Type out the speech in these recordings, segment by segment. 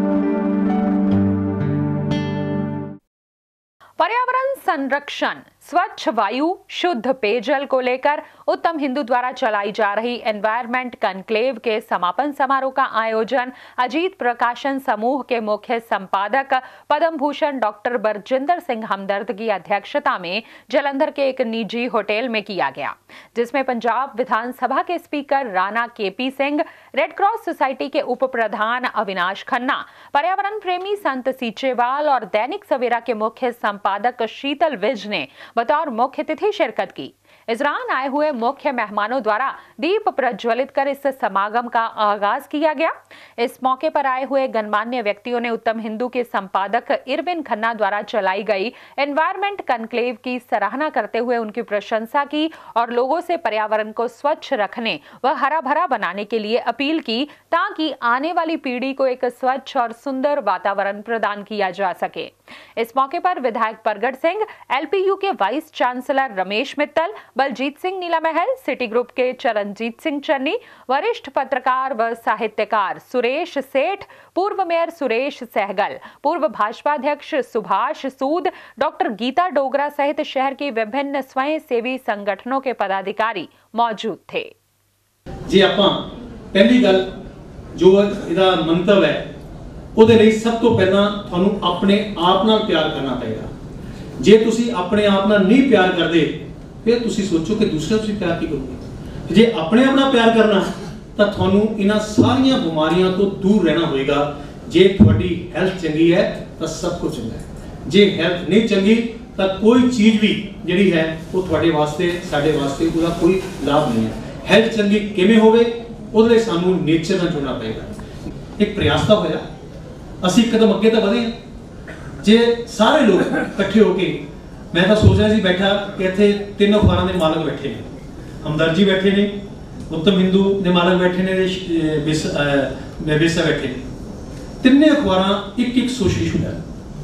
पर्यावरण संरक्षण, स्वच्छ वायु, शुद्ध पेयजल को लेकर उत्तम हिंदू द्वारा चलाई जा रही एनवायरमेंट कॉन्क्लेव के समापन समारोह का आयोजन अजीत प्रकाशन समूह के मुख्य संपादक पद्म भूषण डॉक्टर बरजिंदर सिंह हमदर्द की अध्यक्षता में जालंधर के एक निजी होटल में किया गया, जिसमें पंजाब विधानसभा के speaker Rana KP Singh, Red Cross Society के उप प्रधान अविनाश खन्ना, पर्यावरण प्रेमी संत सीचेवाल और दैनिक सवेरा के मुख्य संपादक शीतल विज ने बतौर मुख्य अतिथि शिरकत की। इस दौरान आए हुए मुख्य मेहमानों द्वारा दीप प्रज्वलित कर इस समागम का आगाज किया गया। इस मौके पर आए हुए गणमान्य व्यक्तियों ने उत्तम हिंदू के संपादक इरविन खन्ना द्वारा चलाई गई एनवायरमेंट कॉन्क्लेव की सराहना करते हुए उनकी प्रशंसा की और लोगों से पर्यावरण को स्वच्छ रखने व हरा भरा बनाने के लिए अपील की, ताकि आने वाली पीढ़ी को एक स्वच्छ और सुंदर वातावरण प्रदान किया जा सके। इस मौके पर विधायक परगट सिंह, एलपीयू के vice chancellor Ramesh Mittal, Baljit Singh Neelamahal, City Group के चरणजीत सिंह चन्नी, वरिष्ठ पत्रकार व साहित्यकार सुरेश सेठ, पूर्व मेयर सुरेश सहगल, पूर्व भाजपा अध्यक्ष सुभाष सूद, डॉक्टर गीता डोगरा सहित शहर के विभिन्न स्वयं सेवी संगठनों के पदाधिकारी मौजूद थे। जी आपां पहली गल जो इहदा मंतव है ਉਹਦੇ ਲਈ ਸਭ ਤੋਂ ਪਹਿਲਾਂ ਤੁਹਾਨੂੰ ਆਪਣੇ ਆਪ ਨਾਲ ਪਿਆਰ ਕਰਨਾ ਪਏਗਾ। ਜੇ ਤੁਸੀਂ ਆਪਣੇ ਆਪ ਨਾਲ ਨਹੀਂ ਪਿਆਰ ਕਰਦੇ ਫਿਰ ਤੁਸੀਂ ਸੋਚੋ ਕਿ ਦੂਸਰੇ ਤੁਸੀਂ ਪਿਆਰ ਕੀ ਕਰੋਗੇ। ਜੇ ਆਪਣੇ ਆਪ ਨਾਲ ਪਿਆਰ ਕਰਨਾ ਤਾਂ ਤੁਹਾਨੂੰ ਇਹਨਾਂ ਸਾਰੀਆਂ ਬਿਮਾਰੀਆਂ ਤੋਂ ਦੂਰ ਰਹਿਣਾ ਹੋਏਗਾ। ਜੇ ਤੁਹਾਡੀ ਹੈਲਥ ਚੰਗੀ ਹੈ ਤਾਂ ਸਭ ਕੁਝ ਚੰਗਾ ਹੈ। ਜੇ ਹੈਲਥ ਨਹੀਂ ਚੰਗੀ ਤਾਂ ਕੋਈ ਚੀਜ਼ ਵੀ ਜਿਹੜੀ ਹੈ ਉਹ ਤੁਹਾਡੇ ਵਾਸਤੇ ਸਾਡੇ ਵਾਸਤੇ ਉਹਦਾ ਕੋਈ ਲਾਭ ਨਹੀਂ ਹੈ। ਹੈਲਥ ਚੰਗੀ ਕਿਵੇਂ ਹੋਵੇ ਉਹਦੇ ਲਈ ਸਾਨੂੰ ਨੇਚਰ ਨਾਲ ਜੁੜਨਾ ਪਏਗਾ। ਇੱਕ ਪ੍ਰਯਾਸ ਤਾਂ ਹੋਇਆ, ਅਸੀਂ ਕਦਮ ਅੱਗੇ ਤਾਂ ਵਧੇ ਜੇ ਸਾਰੇ ਲੋਕ ਇਕੱਠੇ ਹੋ ਕੇ। ਮੈਂ ਤਾਂ ਸੋਚ ਰਿਹਾ ਸੀ ਬੈਠਾ ਕਿ ਇੱਥੇ ਤਿੰਨ ਅਖਬਾਰਾਂ ਦੇ ਮਾਲਕ ਬੈਠੇ ਨੇ, ਹਮਦਰਦ ਜੀ ਬੈਠੇ ਨੇ, ਉੱਤਮ ਹਿੰਦੂ ਦੇ ਮਾਲਕ ਬੈਠੇ ਨੇ, ਬੇਸਾ ਬੈਠੇ ਨੇ। ਤਿੰਨੇ ਅਖਬਾਰਾਂ ਇੱਕ ਸੋਸ਼ਲ ਇਸ਼ੂ ਹੈ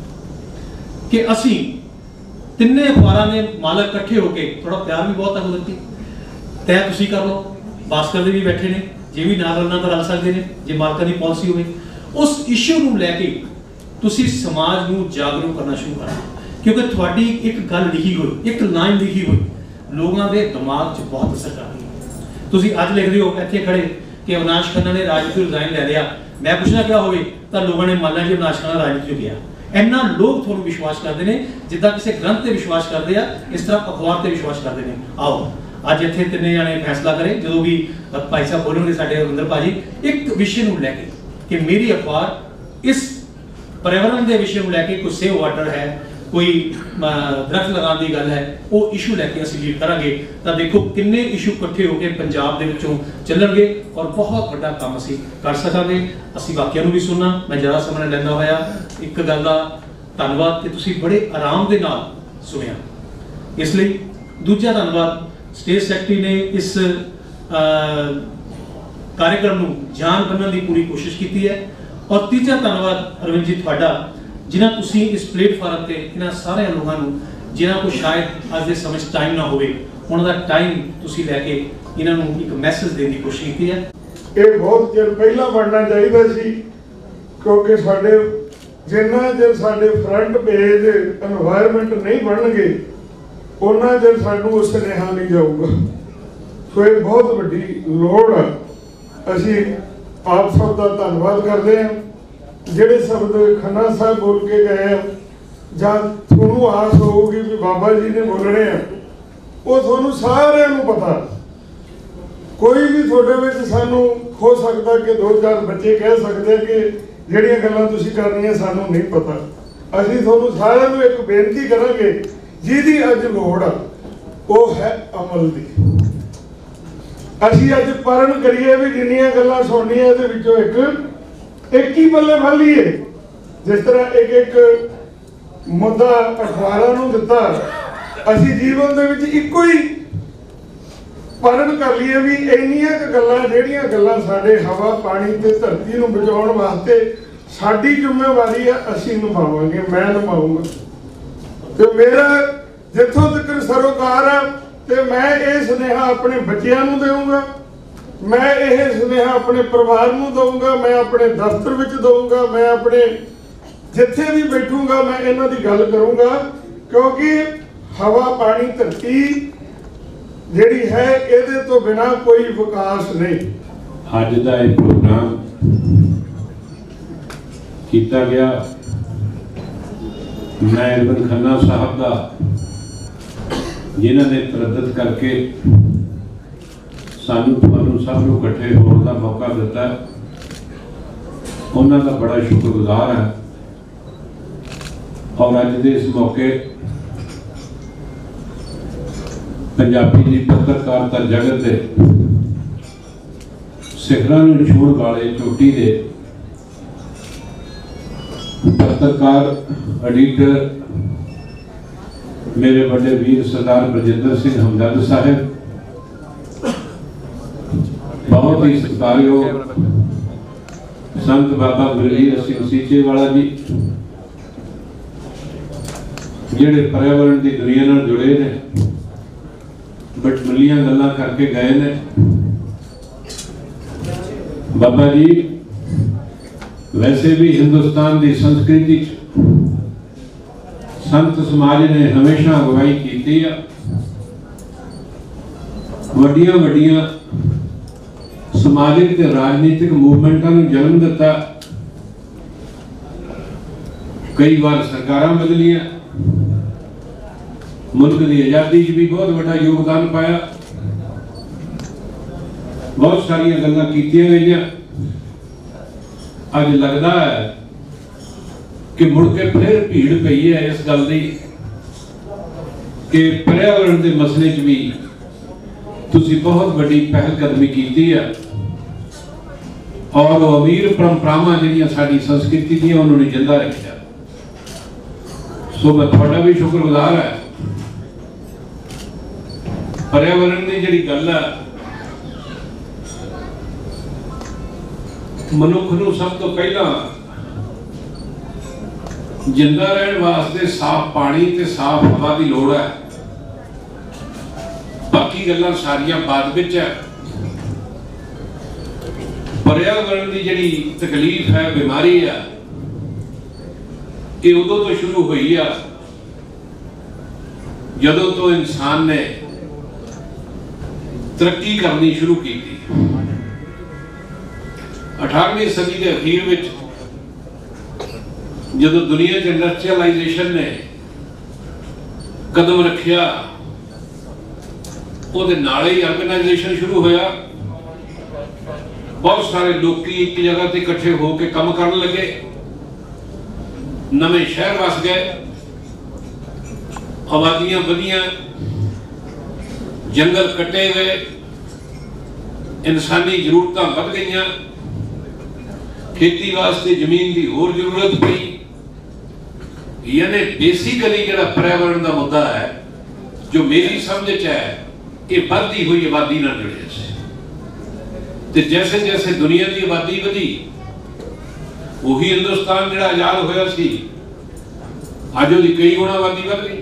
ਕਿ ਅਸੀਂ ਤਿੰਨੇ ਅਖਬਾਰਾਂ ਦੇ ਮਾਲਕ ਇਕੱਠੇ ਹੋ ਕੇ, ਥੋੜਾ ਪਿਆਰ ਵੀ ਬਹੁਤ ਹੈ ਕੁਦਰਤੀ, ਤੈਅ ਤੁਸੀਂ ਕਰ ਲਓ। ਭਾਸਕਰ ਦੇ ਵੀ ਬੈਠੇ ਨੇ, ਜੇ ਵੀ ਨਾਲ ਰਲਣਾ ਤਾਂ ਰਲ ਸਕਦੇ ਨੇ ਜੇ ਮਾਲਕਾਂ ਦੀ ਪਾਲਿਸੀ ਹੋਵੇ। उस इशू ਨੂੰ ਲੈ ਕੇ ਤੁਸੀਂ ਸਮਾਜ ਨੂੰ ਜਾਗਰੂਕ ਕਰਨਾ ਸ਼ੁਰੂ ਕਰੋ, ਕਿਉਂਕਿ ਤੁਹਾਡੀ ਇੱਕ ਗੱਲ ਲਿਖੀ ਹੋਈ, ਇੱਕ ਲਾਈਨ ਲਿਖੀ ਹੋਈ ਲੋਕਾਂ ਦੇ ਦਿਮਾਗ 'ਚ ਬਹੁਤ ਅਸਰ ਕਰਦੀ ਹੈ। ਤੁਸੀਂ ਅੱਜ ਲਿਖਦੇ ਹੋ ਇੱਥੇ ਖੜੇ ਕਿ ਅਵਿਨਾਸ਼ ਖੰਨਾ ਨੇ ਰਾਜਨੀਤੀ ਰਿਜ਼ਾਈਨ ਲੈ ਲਿਆ, ਮੈਂ ਪੁੱਛਣਾ ਕਿਹਾ ਹੋਵੇ ਤਾਂ ਲੋਕਾਂ ਨੇ ਮੰਨ ਲਿਆ ਕਿ ਅਵਿਨਾਸ਼ ਖੰਨਾ ਰਾਜਨੀਤੀ 'ਚ ਗਿਆ। ਇੰਨਾ ਲੋਕ ਤੁਹਾਨੂੰ ਵਿਸ਼ਵਾਸ ਕਰਦੇ ਨੇ ਜਿੱਦਾਂ ਕਿਸੇ ਗ੍ਰੰਥ ਤੇ ਵਿਸ਼ਵਾਸ ਕਰਦੇ ਆ, ਇਸ ਤਰ੍ਹਾਂ ਅਖਬਾਰ ਤੇ ਵਿਸ਼ਵਾਸ ਕਰਦੇ ਨੇ। ਆਓ ਅੱਜ ਇੱਥੇ ਤਿੰਨੇ ਜਾਣੇ ਫੈਸਲਾ ਕਰੇ, ਜਦੋਂ ਵੀ ਭਾਈ ਸਾਹਿਬ ਬੋਲਣਗੇ ਸਾਡੇ ਅੰਦਰ ਭਾਜੀ, ਇੱਕ ਵਿਸ਼ੇ ਨੂੰ ਲੈ ਕੇ कि मेरी अखबार इस पर्यावरण के विषय को लैके कोई सेव वाटर है, कोई दरख्त लगाने की गल है, वो इशू लैके असीं लीड करांगे तो देखो किन्ने इशू इकट्ठे होकर पंजाब दे विचों चलणगे और बहुत बड़ा काम असीं कर सकांगे। असीं बाकियां नूं भी सुनना, मैं ज़्यादा समय नहीं लैंदा होया, एक गल दा धन्नवाद कि तुसीं बड़े आराम दे नाल सुनिया, इसलिए दूजा धन्नवाद स्टेट सैकटरी ने इस कार्यक्रम ਨੂੰ ਜਾਨ ਬਣਨ ਦੀ ਪੂਰੀ ਕੋਸ਼ਿਸ਼ ਕੀਤੀ ਹੈ। ਔਰ ਤੀਜਾ ਧੰਨਵਾਦ ਅਰਵਿੰਦ ਜੀ ਤੁਹਾਡਾ, ਜਿਨ੍ਹਾਂ ਤੁਸੀਂ ਇਸ ਪਲੇਟਫਾਰਮ ਤੇ ਇਹਨਾਂ ਸਾਰੇ ਲੋਕਾਂ ਨੂੰ ਜਿਨ੍ਹਾਂ ਕੋ ਸ਼ਾਇਦ ਅੱਜ ਦੇ ਸਮੇਂ 'ਚ ਟਾਈਮ ਨਾ ਹੋਵੇ, ਉਹਨਾਂ ਦਾ ਟਾਈਮ ਤੁਸੀਂ ਲੈ ਕੇ ਇਹਨਾਂ ਨੂੰ ਇੱਕ ਮੈਸੇਜ ਦੇਣ ਦੀ ਕੋਸ਼ਿਸ਼ ਕੀਤੀ ਹੈ। ਇਹ ਬਹੁਤ ਚਿਰ ਪਹਿਲਾਂ ਬਣਨਾ ਚਾਹੀਦਾ ਸੀ, ਕਿਉਂਕਿ ਸਾਡੇ ਜਿੰਨਾ ਚਿਰ ਸਾਡੇ ਫਰੰਟ ਪੇਜ এনवायरमेंट ਨਹੀਂ ਬਣਨਗੇ ਉਹਨਾਂ ਚਿਰ ਸਾਨੂੰ ਉਸ ਸੁਨੇਹਾ ਨਹੀਂ ਜਾਊਗਾ। ਸੋ ਇਹ ਬਹੁਤ ਵੱਡੀ ਲੋੜ ਹੈ। ਅਸੀਂ ਆਪ ਸਭ ਦਾ ਧੰਨਵਾਦ ਕਰਦੇ ਹਾਂ ਜਿਹੜੇ ਸ਼ਬਦ ਖੰਨਾ ਸਾਹਿਬ ਬੋਲ ਕੇ ਗਏ ਆ, ਜਾਂ ਤੁਹਾਨੂੰ ਆਸ ਹੋਊਗੀ ਵੀ ਬਾਬਾ ਜੀ ਨੇ ਬੋਲਣੇ ਆ, ਉਹ ਤੁਹਾਨੂੰ ਸਾਰਿਆਂ ਨੂੰ ਪਤਾ। ਕੋਈ ਵੀ ਤੁਹਾਡੇ ਵਿੱਚ ਸਾਨੂੰ ਹੋ ਸਕਦਾ ਕਿ ਦੋ ਚਾਰ ਬੱਚੇ ਕਹਿ ਸਕਦੇ ਕਿ ਜਿਹੜੀਆਂ ਗੱਲਾਂ ਤੁਸੀਂ ਕਰ ਰਹੀਆਂ ਸਾਨੂੰ ਨਹੀਂ ਪਤਾ। ਅਸੀਂ ਤੁਹਾਨੂੰ ਸਾਰਿਆਂ ਨੂੰ ਇੱਕ ਬੇਨਤੀ ਕਰਾਂਗੇ, ਜਿਹਦੀ ਅੱਜ ਲੋੜ ਆ ਉਹ ਹੈ ਅਮਲ ਦੀ। ਅਸੀਂ ਅੱਜ ਪਰਨ ਕਰੀਏ ਵੀ ਜਿੰਨੀਆਂ ਗੱਲਾਂ ਸੁਣਨੀਆਂ ਇਹਦੇ ਵਿੱਚੋਂ ਇੱਕ ਹੀ ਪੱਲੇ ਫੜ ਲਈਏ। ਜਿਸ ਤਰ੍ਹਾਂ ਇੱਕ ਮੁੱਦਾ ਅਖਬਾਰਾਂ ਨੂੰ ਦਿੱਤਾ, ਅਸੀਂ ਜੀਵਨ ਦੇ ਵਿੱਚ ਇੱਕੋ ਹੀ ਪਰਨ ਕਰ ਲਈਏ ਵੀ ਇੰਨੀਆਂ ਕੁ ਗੱਲਾਂ ਜਿਹੜੀਆਂ ਗੱਲਾਂ ਸਾਡੇ ਹਵਾ ਪਾਣੀ ਤੇ ਧਰਤੀ ਨੂੰ ਬਚਾਉਣ ਵਾਸਤੇ ਸਾਡੀ ਜ਼ਿੰਮੇਵਾਰੀ ਆ, ਅਸੀਂ ਨਿਭਾਵਾਂਗੇ, ਮੈਂ ਨਿਭਾਊਂਗਾ। ਤੇ ਮੇਰਾ ਜਿੱਥੋਂ ਤੱਕ ਸਰੋਕਾਰ ਆ ਤੇ ਮੈਂ ਇਹ ਸੁਨੇਹਾ ਆਪਣੇ ਬੱਚਿਆਂ ਨੂੰ ਦੇਵਾਂਗਾ मैं यह सुनेहा अपने परिवार को दूंगा, मैं अपने दफ्तर में दूंगा, मैं अपने जिथे भी बैठूंगा मैं इन्हां दी गल करूंगा, क्योंकि हवा पानी धरती जिहड़ी है इहदे तो बिना कोई विकास नहीं। अज दा इह प्रोग्राम किया गया मैं इबन खन्ना साहब का जिन्होंने तरद्दत करके सानू तुहानू सब नूं इकट्ठे होने का मौका दिता, उन्हां दा बड़ा शुक्रगुजार है। और अज दे इस मौके पंजाबी की पत्रकारिता जगत के सिखरां नूं छूण वाले चोटी दे पत्रकार एडिटर मेरे बड़े वीर सरदार बलजिंदर सिंह हमदर्द साहब, बहुत ही सत्कारयोग संत बाबा गुरवीर सिंह सीचेवाला जी जिहड़े पर्यावरण की दुनिया नाल जुड़े ने, बटमलियां गल्लां करके गए ने। बाबा जी वैसे भी हिंदुस्तान की संस्कृति संत समाज ने हमेशा अगवाई की है, वड्डियां वड्डियां समाजिक ते राजनीतिक मूवमेंटां नूं जन्म दिता। कई बार सरकारां बदलियां, मुल्क की आज़ादी भी बहुत बड़ा योगदान पाया, बहुत सारिया गल्लां कीतियां गईयां। अज लगता है कि मुड़ के फिर भीड़ पई है इस गल की कि पर्यावरण के मसले च भी तुसी बहुत बड़ी पहलकदमी की है और अमीर परंपरावां जिहड़ियां साडी संस्कृति दी उन्होंने जिंदा रखा। सो मैं तुहाडा भी शुक्रगुजार है। पर्यावरण की जिहड़ी गल है, मनुख नूं सब तो पहला जिंदा रहने वास्ते साफ पानी ते साफ हवा की लोड़ है। बाकी गल्लां सारियां बाद विच है। पर्यावरण की जिहड़ी तकलीफ है, बीमारी है, ये उदों तो शुरू हुई है जदों तो इंसान ने तरक्की करनी शुरू की थी। 18वीं सदी के अखीर में जदों दुनिया च इंडस्ट्रियलाइजेशन ने कदम रखिया, उहदे नाल ही अर्बनाइजेशन शुरू होया। बहुत सारे लोग एक जगह से इकट्ठे होकर काम करने लगे, नवे शहर वस गए, आबादियां बढ़ियां, जंगल कटे गए, इंसानी जरूरतां बढ़ गईयां, खेती वास्ते जमीन की होर जरूरत पई। यानी बेसिकली जो पर्यावरण का मुद्दा है, जो मेरी समझ च है, ये बढ़ती हुई आबादी नाल जुड़े से। ते जैसे जैसे दुनिया की आबादी बढ़ी, वही हिंदुस्तान जो आजाद होया सी, अज उसकी कई गुणा आबादी बढ़ गई।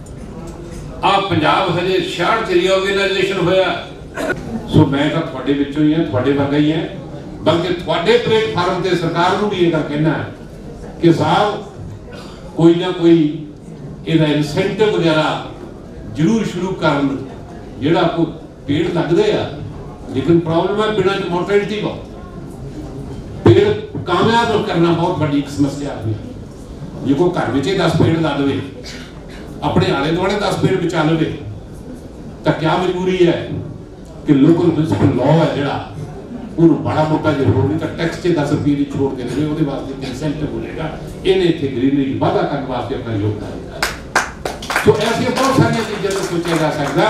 पंजाब हजे 66 च रीऑर्गेनाइजेशन होया। सो मैं तो थोड़े विचों ही हाँ, थोड़े वर्गा ही है, बल्कि थोड़े प्लेटफार्म से सरकार को भी यह कहना है कि साहब कोई ना कोई इहदा इंसेंटिव वगैरह जरूर शुरू करन, जिहड़ा कोई पेड़ लगदे आ, लेकिन प्रॉब्लम है पिंडां च मोर्टेलिटी बहुत। पेड़ कामयाब करना बहुत बड़ी समस्या है। जो कोई घर में 10 पेड़ ला दे, अपने आले दुआले 10 पेड़ बचा लवे, तो क्या मजबूरी है कि लोकल म्युनिसिपल लॉ है जिहड़ा उन्होंने बड़ा मोटा जरूर नहीं, तो टैक्स से 10 रुपये छोड़ के देवे, वो वास्ते इंसेंटिव मिलेगा। इन्हें इतने ग्रीनरी वादा करने वास्ते अपना योगदान देगा। तो ऐसी बहुत सारी चीज़ों को सोचा जा सकता।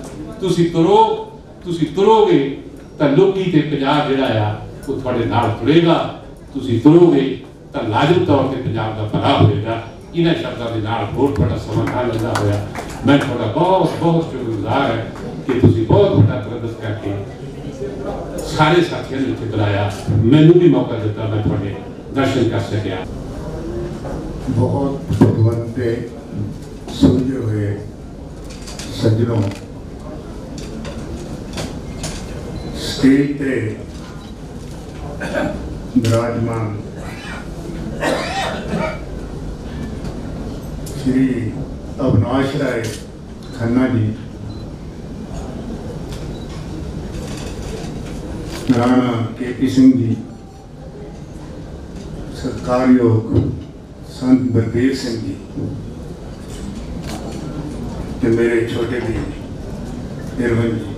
तुसी तुरोगे तो लोकी ते पंजाब जिहड़ा आ वो तुहाडे नाल तुरेगा, तुसी तुरोगे तो लाजमी तौर पर पंजाब का भला होएगा। इन्हां शब्दों के नाल बहुत बड़ा समाधान लगा होया। मैं तुहाडा बहुत बहुत शुक्रगुजार है कि तुसी बहुत बड़ा तरद्दत करके सारे साथियों ने इत्थे बुलाया, मैनू भी मौका दिता, मैं थोड़े दर्शन कर सकिया। बहुत भगवंत के सुलझे हुए सज्जनों, स्टेज पे विराजमान श्री अविनाश राय खन्ना जी, राणा के.पी. सिंह जी, सत्कारयोग संत बलबीर सिंह जी ते मेरे छोटे भी निर्वन जी।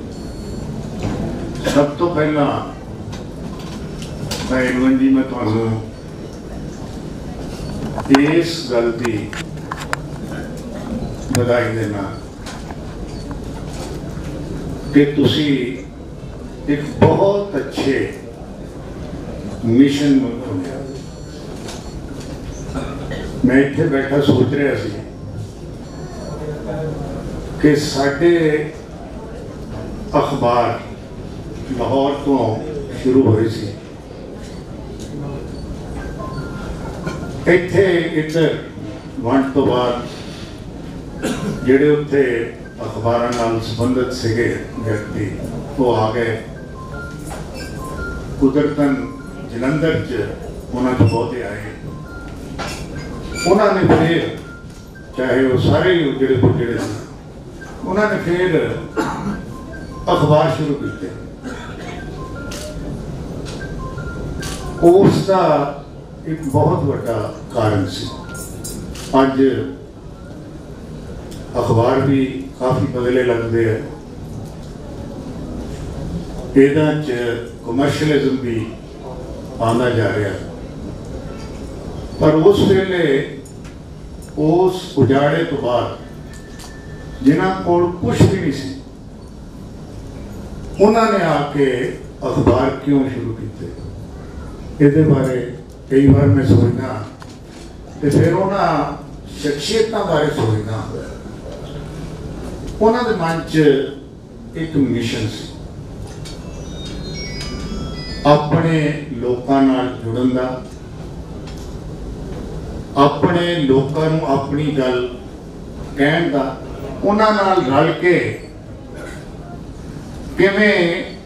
सब तो पहला निर्वन जी मैं तुहानू इस गल की बधाई देना कि तुसी एक बहुत अच्छे मिशन में चुनिया। मैं इत्थे बैठा सोच रहा सी कि साडे अखबार लाहौर तो शुरू हुए सी, इत्थे इधर वंड तो बाद जिहड़े उत्थे अखबारां नाल संबंधित सीगे व्यक्ति वो आ गए। कुदरतन जलंधर च उन्हां च बहुते आए। उन्होंने फिर चाहे वो सारे उजड़े पुजड़े थे, उन्होंने फिर अखबार शुरू किए। उसका एक बहुत बड़ा कारण से अज अखबार भी काफ़ी बदले लगते हैं। इहदा च कमर्शलिज्म भी आना जा रहा है, पर उस वेले उस उजाड़े तो बाद जिन्हां कोल कुछ भी नहीं सी, उन्होंने आके अखबार क्यों शुरू किए, ये बारे कई बार मैं सोचना, तो फिर उन्होंने शख्सियतों बारे सोचना। उन्होंने मन च एक मिशन सी, अपने लोगों नाल जुड़न दा, अपने लोगों नूं अपनी गल कहण दा, उन्हां नाल रल के किवें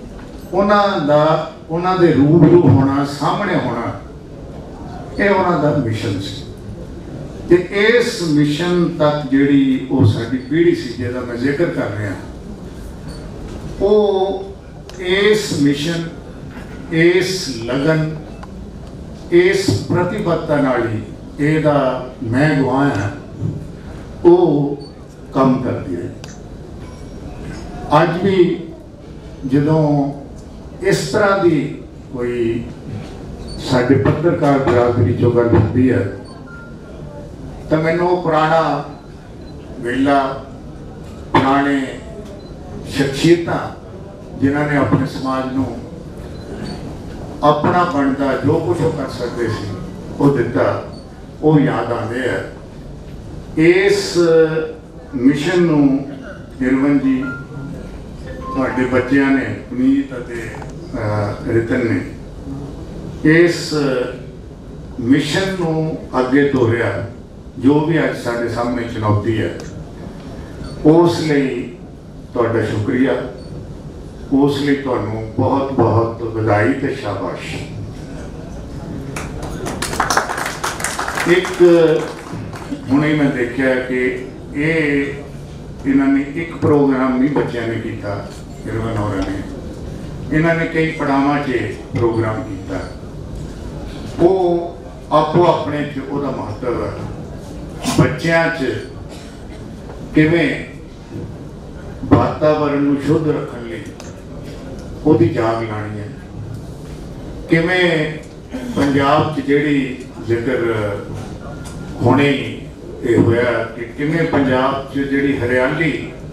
उन्हां दे रूबरू होना, सामने होना, ये उन्हां दा मिशन सी। ते इस मिशन तक जिहड़ी वो साडी पीढ़ी सी जिहदा मैं जिक्र कर रहा, वो इस मिशन, इस लगन, इस प्रतिबद्धता नाल ही ਇਹਦਾ मैं गवाया वो काम करती है। अज भी जदों इस तरह की कोई साडे पत्रकार बरादरी चो गल होती है तो मैनू पुराना वेला, पुराने शख्सियतां जिन्हों ने अपने समाज नूं अपना बनता जो कुछ वो कर सकते सी वो दिता, वो याद आते हैं। इस मिशन नूं निर्वन जी, तुहाडे बच्चियां ने, पुनीत अते रितन ने इस मिशन नूं अगे तोरिया, जो भी अज साडे सामने चुनौती है, उस लई तुहाडा शुक्रिया, उस लई तुहानूं बहुत बहुत बधाई ते शाबाश। एक हुणे मैं देखा कि ये इन्होंने एक प्रोग्राम नहीं बच्चों ने किया, निर्वन होरां ने, इन्होंने कई पड़ावां च प्रोग्राम किया। वो आपो अपने च उहदा महत्व है। बच्चों च किवें वातावरण नूं शुद्ध रखण लई उहदी जाग लानी है, किवें पंजाब च जिहड़ी जिक्र हुणे ये होया कि किवें पंजाब च जिहड़ी हरियाली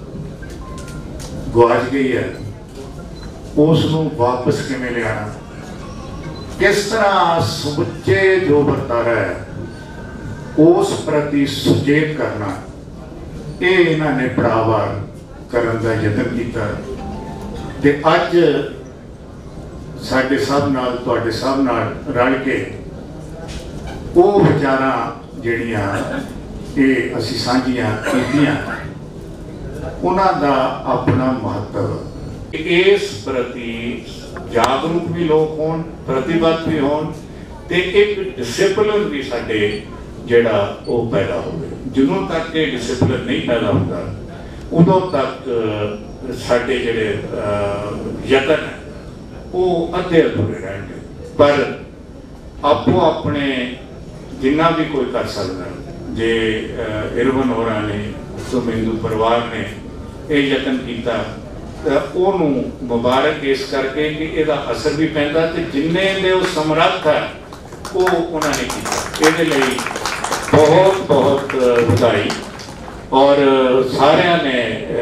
गवाच गई है उसनूं वापस किवें लियाना, किस तरह समुचे जो वर्तारा है उस प्रति सुचेत करना, ये इन्होंने पड़ावार करन दा यतन किया। ते अज साडे सब नाल, तुहाडे सब नाल रल के वो विचारां जिहड़ियां ये असीं सांझियां कीतियां, उन्हां दा अपना महत्व इस प्रति जागरूक भी लोग होण, प्रतिबद्ध भी होण ते एक डिसिपलिन भी साडे जिहड़ा वो पैदा होवे। ਜਦੋਂ तक ये डिसिपलिन नहीं पैदा होता उदों तक साडे जिहड़े यतन वो अद्धे अधूरे रहणगे। पर आपो अपने जिन्ना भी कोई कर सकता, जे इरवन होरां ने तो हिंदू परिवार ने ये यतन किया तो उन्होंने मुबारक इस करके कि इसका असर भी पैंदा ते जिन्ने दे वो समर्थ है वो उन्होंने किया। ये लिए बहुत बहुत बधाई और सारिया ने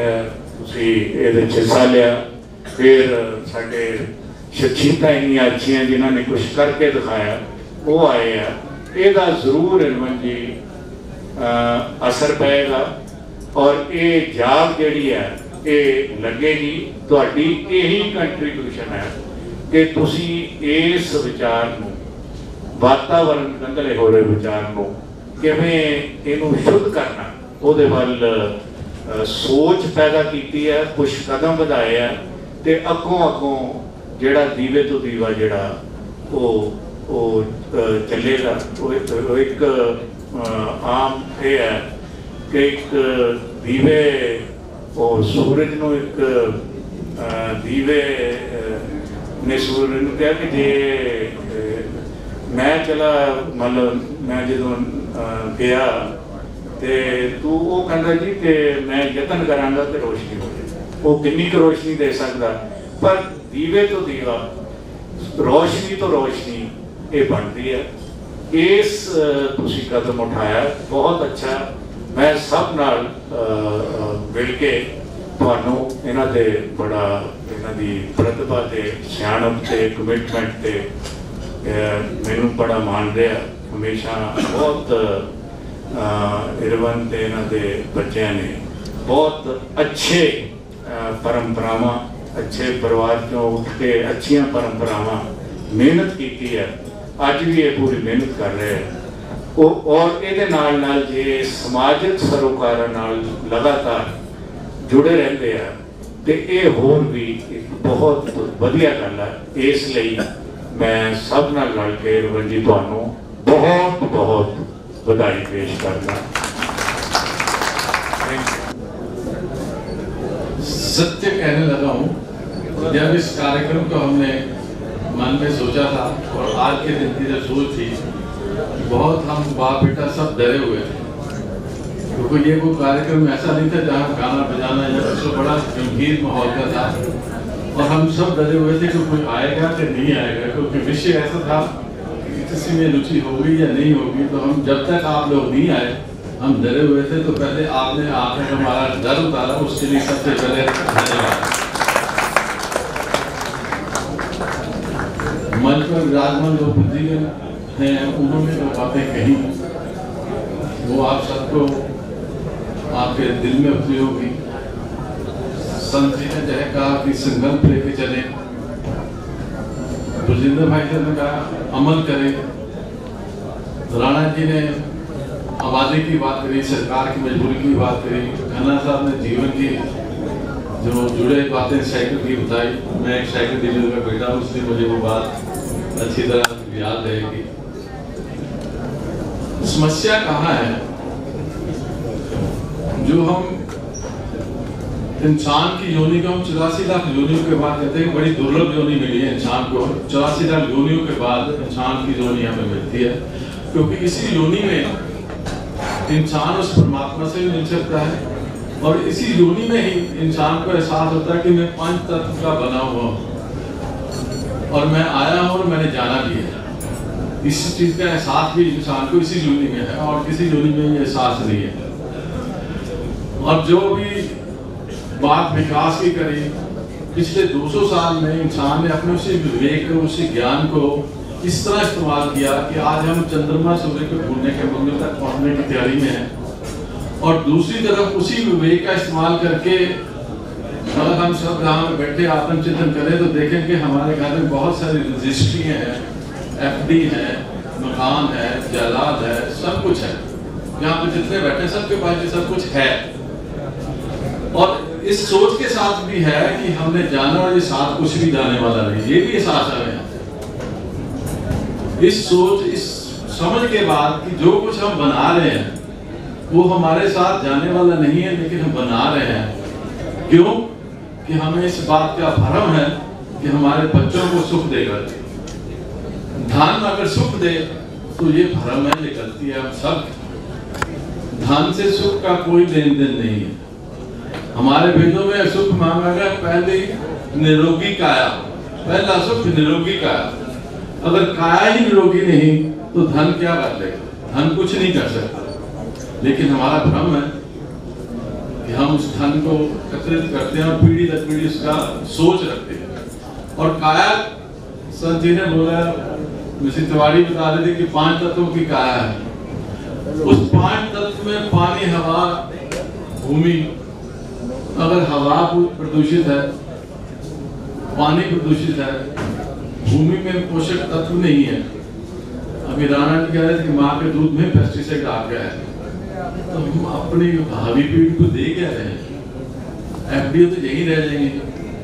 हिस्सा लिया। फिर साढ़े शख्सियत इन्नियां अच्छियां जिन्होंने कुछ करके दिखाया वो आए हैं। ਇਹਦਾ ਜ਼ਰੂਰ ਇਲਮਨ ਜੀ ਅਸਰ ਪਏਗਾ ਔਰ ਇਹ ਜਾਗ ਜਿਹੜੀ ਹੈ ਇਹ ਲੱਗੇਗੀ। ਤੁਹਾਡੀ ਇਹੀ ਕੰਟਰੀਬਿਊਸ਼ਨ ਹੈ ਕਿ ਤੁਸੀਂ ਇਸ ਵਿਚਾਰ ਨੂੰ, ਵਾਤਾਵਰਣ ਗੰਧਲੇ ਹੋ ਰਹੇ ਵਿਚਾਰ ਨੂੰ ਕਿਵੇਂ ਇਹਨੂੰ ਸ਼ੁੱਧ ਕਰਨਾ ਉਹਦੇ ਵੱਲ ਸੋਚ ਪੈਦਾ ਕੀਤੀ ਹੈ, ਕੁਝ ਕਦਮ ਵਧਾਏ ਹੈ ਤੇ ਅੱਗੋਂ ਜਿਹੜਾ ਦੀਵੇ ਤੋਂ ਦੀਵਾ ਜਿਹੜਾ ਉਹ चलेगा। वो एक आम ये है कि एक दीवे और सूरज नो एक दीवे ने सूरज ने कहा कि जे मैं चला मतलब मैं जो गया तो तू वो कहता जी कि मैं यतन करांगा तो रोशनी हो जाए। वो किन्नी क रोशनी दे सकता, पर दीवे तो दीवा, रोशनी तो रोशनी ये बनती है। इस तुसी कदम उठाया बहुत अच्छा। मैं सब नाल मिल के तुहानू इन्हां दे बड़ा इन्हां दी प्रतिभा ते सियाणप ते कमिटमेंट ते मैनू बड़ा मान रहा। हमेशा बहुत इरवन ते इन्हां दे बच्चों ने बहुत अच्छे परंपरावां, अच्छे परिवार चों उठ के अच्छियां परंपरावां मेहनत की है। अज भी ये पूरी मेहनत कर रहे हैं और ये जे समाजिक सरोकारां नाल लगातार जुड़े रहते हैं तो ये होर भी एक बहुत वधिया गल है। इसलिए मैं सब नाल रल के इरवन जी तुहानू बहुत बहुत बधाई पेश करना। सत्य कहने लगा हूँ, जब इस कार्यक्रम को हमने मन में सोचा था और आज के दिन की जो सोच थी, बहुत हम बाप बेटा सब डरे हुए थे, क्योंकि ये वो कार्यक्रम ऐसा नहीं था जहाँ गाना बजाना या कुछ बड़ा गंभीर माहौल का था और हम सब डरे हुए थे कि कोई आएगा कि नहीं आएगा, क्योंकि विषय ऐसा था कि किसी में रुचि होगी या नहीं होगी। तो हम जब तक आप लोग नहीं आए हम डरे हुए थे। तो पहले आपने आकर हमारा डर उतारा, उसके लिए सबसे पहले धन्यवाद। मंच पर विराजमान जो बुद्धिमान हैं उन्होंने जो बातें कही वो आप सबको आपके दिल में उतरी होगी। संत जी ने जो कहा कि संकल्प लेके चले, ब्रजेंद्र भाई साहब ने कहा अमल करें, राणा जी ने आबादी की बात करी, सरकार की मजबूरी की बात करी, खन्ना साहब ने जीवन की जो जुड़े बातें साइकिल की बताई। मैं एक साइकिल डीलर का बेटा हूँ, इसलिए मुझे वो बात अच्छी तरह याद रहेगी। समस्या कहाँ है? जो हम इंसान की योनि को हम 84 लाख योनियों के बाद कहते हैं बड़ी दुर्लभ योनि मिली है इंसान को। 84 लाख योनियों के बाद इंसान की योनि हमें मिलती है, क्योंकि इसी योनि में इंसान उस परमात्मा से भी मिल सकता है और इसी योनि में ही इंसान को एहसास होता है कि मैं पंच तत्व का बना हुआ हूँ और मैं आया हूँ और मैंने जाना भी है। इस चीज का एहसास भी इंसान को इसी योनि में है और किसी योनि में ये एहसास नहीं है। और जो भी बात विकास की करी, पिछले 200 साल में इंसान ने अपने उसी विवेक को, उसी ज्ञान को इस तरह इस्तेमाल किया कि आज हम चंद्रमा सूर्य को ढूंढने के मंजिल तक पहुंचने की तैयारी में है। और दूसरी तरफ उसी विवेक का इस्तेमाल करके अगर हम सब यहाँ में बैठे आत्मचिंतन करें तो देखें कि हमारे घर में बहुत सारी रजिस्ट्रियाँ हैं, FD है, मकान है, जायदाद है, सब कुछ है। यहाँ पे जितने बैठे सबके पास ये सब कुछ है। और इस सोच के साथ भी है कि हमने जाना और ये साथ कुछ भी जाने वाला नहीं, ये भी एहसास है। इस सोच, इस समझ के बाद कि जो कुछ हम बना रहे हैं वो हमारे साथ जाने वाला नहीं है, लेकिन हम बना रहे हैं क्यों? कि हमें इस बात का भ्रम है कि हमारे बच्चों को सुख देगा। धन अगर सुख दे तो ये भ्रम है, ये गलती है। हम सब धन से सुख का कोई लेन देन नहीं है। हमारे वेदों में सुख मांगा गया पहले निरोगी काया, पहला सुख निरोगी काया। अगर काया ही निरोगी नहीं तो धन क्या कर लेगा? धन कुछ नहीं कर सकता। लेकिन हमारा भ्रम है कि हम उस धन को एकत्रित करते हैं और पीढ़ी दर पीढ़ी उसका सोच रखते हैं। और काया, संत जी ने बोला, मिश्री तिवारी बता रहे थे कि 5 तत्वों की काया है। उस 5 तत्व में पानी, हवा, भूमि, अगर हवा प्रदूषित है, पानी प्रदूषित है, भूमि में पोषक तत्व नहीं है, अभी राणा जी कह रहे थे कि माँ के दूध में पेस्टिसाइड आ गया है, तो हम अपनी भावी पीढ़ी को दे क्या रहे हैं? एफडीओ तो यही रह जाएंगे,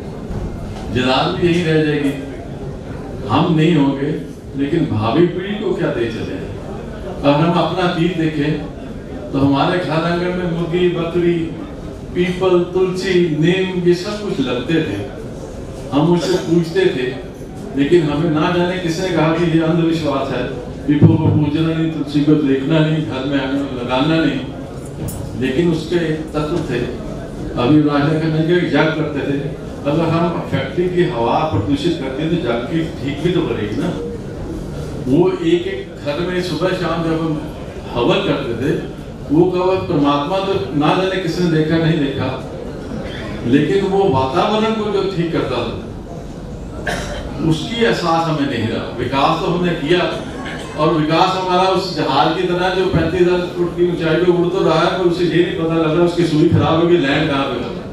जलाल भी यही रह जाएगी, हम नहीं होंगे, लेकिन भावी पीढ़ी को क्या दे चले? अगर हम अपना अतीत देखें तो हमारे घर आंगन में मुर्गी, बकरी, पीपल, तुलसी, नीम, ये सब कुछ लगते थे। हम उससे पूछते थे, लेकिन हमें ना जाने किसने कहा कि ये अंधविश्वास है, पीपल को पूजना नहीं, तुलसी को देखना नहीं, घर में आगे लगाना नहीं। लेकिन उसके तत्व थे। अभी राजा करने के जग करते थे, अगर हम फैक्ट्री की हवा प्रदूषित करते तो जग की ठीक भी तो करेगी ना। वो एक एक घर में सुबह शाम जब हम हवन करते थे, वो कब परमात्मा तो ना जाने किसने देखा नहीं देखा, लेकिन वो वातावरण को जो ठीक करता था उसकी एहसास हमें नहीं रहा। विकास तो हमने किया, और विकास हमारा उस जहाज की तरह जो 35,000 फुट की ऊंचाई पे उड़ तो रहा है, पर उसे ये नहीं पता लग रहा उसकी सुई खराब होगी, लैंड कहाँ पे होगा।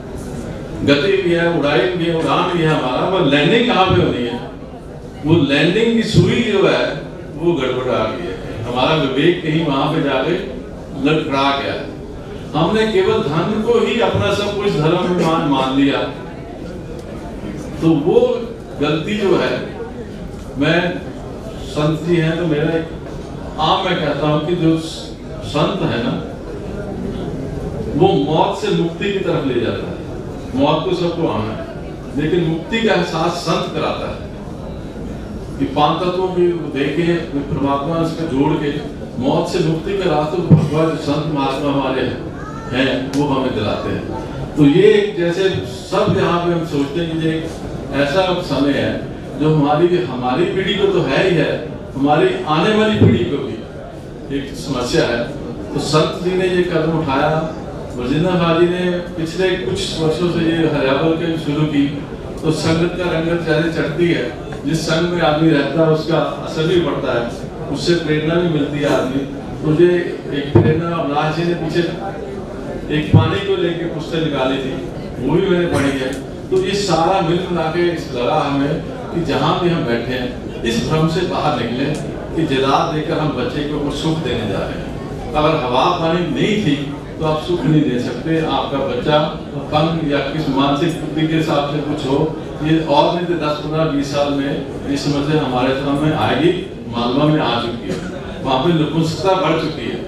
गति भी है, उड़ाई भी है, उड़ान भी है हमारा, पर लैंडिंग कहाँ पे होनी है? वो लैंडिंग की सुई जो है वो गड़बड़ा गई है। हमारा विवेक कहीं वहां पे जाके लटका गया है। हमने केवल धन को ही अपना सब कुछ धर्म में मान लिया। तो वो गलती जो है, मैं संत जी हैं तो मेरा मैं कहता हूं कि जो संत है ना, वो मौत से मुक्ति की तरफ ले जाता है। मौत तो सबको आना है, लेकिन मुक्ति का एहसास संत कराता है कि 5 तत्वों की देखे परमात्मा से जोड़ के मौत से मुक्ति का रास्ता भगवान संत महात्मा हमारे हैं वो हमें दिलाते हैं। तो ये जैसे सब यहाँ पे हम सोचते हैं कि ये ऐसा समय है जो हमारी पीढ़ी को तो है ही है, हमारी आने वाली पीढ़ी को भी एक समस्या है। तो संत जी ने ये कदम उठाया, वजिंदा बाजी ने पिछले कुछ वर्षों से ये हरियावल के शुरू की। तो संगत का रंगत जैसे चढ़ती है, जिस संग में आदमी रहता है उसका असर भी पड़ता है, उससे प्रेरणा भी मिलती है आदमी। मुझे एक प्रेरणा अवलाश जी ने पीछे एक पानी को लेके पुस्तक निकाली थी, वो भी मैंने पढ़ी है। तो ये सारा मिल मिला के लगा हमें कि जहाँ भी हम बैठे हैं इस भ्रम से बाहर निकले कि जलाल देकर हम बच्चे को कुछ सुख देने जा रहे हैं। अगर हवा पानी नहीं थी तो आप सुख नहीं दे सकते। आपका बच्चा पंग या किस मानसिक बुद्धि के हिसाब से कुछ हो, ये और नहीं तो 10, 15, 20 साल में ये समस्या हमारे सामने आएगी। मालवा में आ चुकी है, वहाँ पे नपुंसकता बढ़ चुकी है,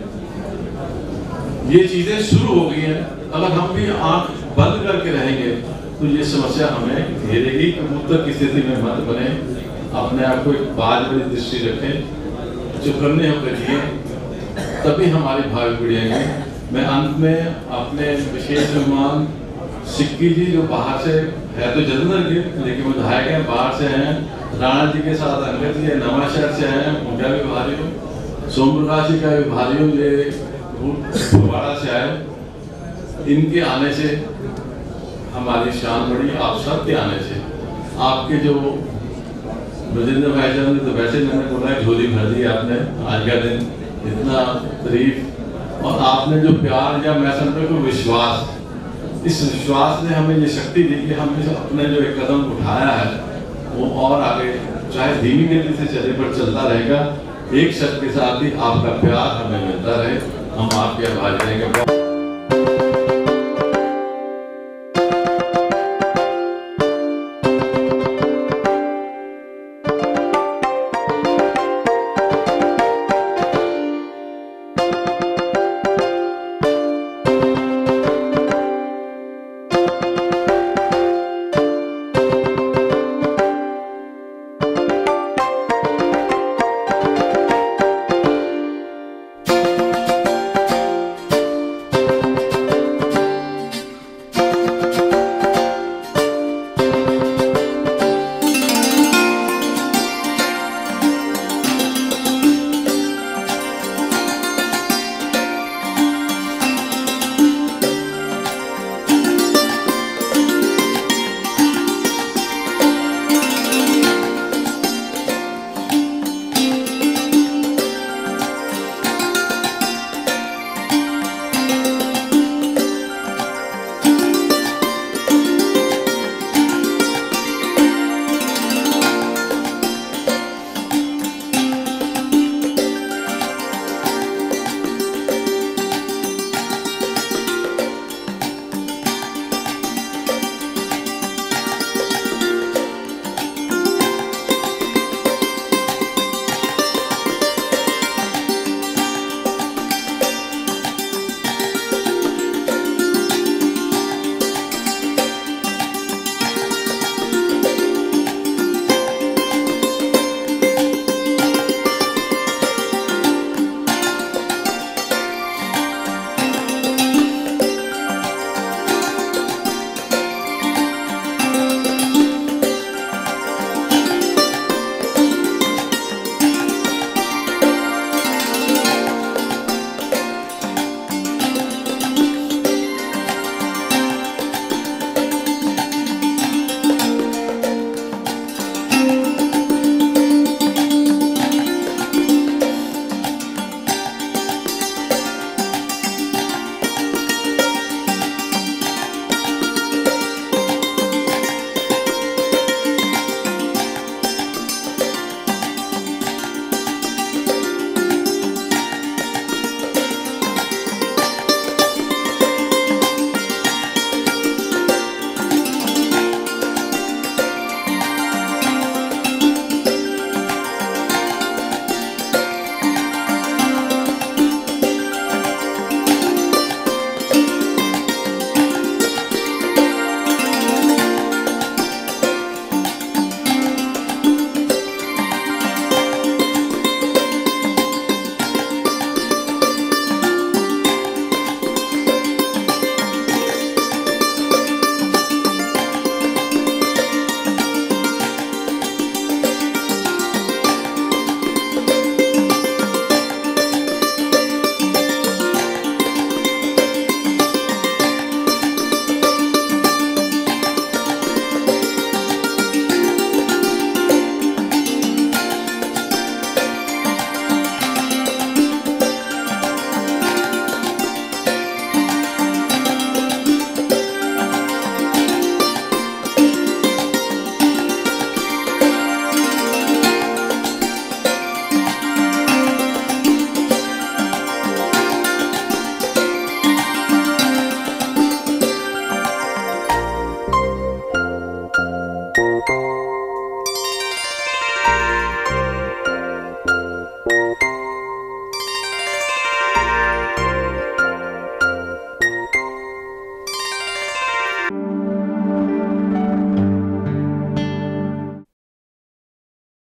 ये चीजें शुरू हो गई हैं। अगर हम भी आंख बंद करके रहेंगे तो ये समस्या हमें घेरेगी। कबूतर की स्थिति में मत बने, अपने आप को एक बाज बड़ी दृष्टि रखें, चुकन्ने होकर जिए, तभी हमारी भावी पीढ़ी आएंगी। मैं अंत में अपने विशेष मेहमान सिक्की जी जो बाहर से है तो जलंधर के, लेकिन विधायक हैं, बाहर से हैं, राणा जी के साथ अंगद जी नवा शहर से हैं, उनका भी भारी हूँ, सोम प्रकाश जी का भी भारी हूँ, ये फगवाड़ा से आए। इनके आने से हमारी शान बढ़ी, आप सबके आने से। आपके जो ब्रजेंद्र भाईजान ने तो वैसे मैंने बोला झोली भर दी आपने आज का दिन, इतना तारीफ, और आपने जो प्यार या मैं समझता हूँ विश्वास, इस विश्वास ने हमें ये शक्ति दी कि हमने अपने जो एक कदम उठाया है वो और आगे चाहे धीमी गति से चले पर चलता रहेगा। एक शब्द के साथ ही आपका प्यार हमें मिलता रहे, हम आपके आभारी रहेंगे।